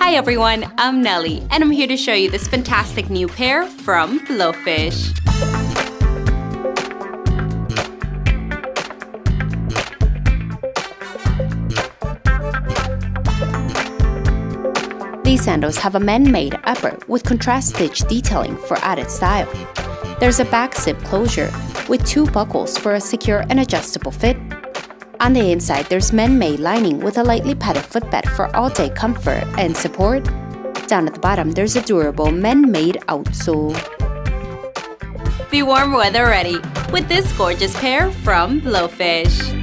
Hi everyone, I'm Nelly, and I'm here to show you this fantastic new pair from Blowfish. These sandals have a man-made upper with contrast stitch detailing for added style. There's a back zip closure with 2 buckles for a secure and adjustable fit. On the inside, there's man-made lining with a lightly padded footbed for all-day comfort and support. Down at the bottom, there's a durable man-made outsole. Be warm weather ready with this gorgeous pair from Blowfish.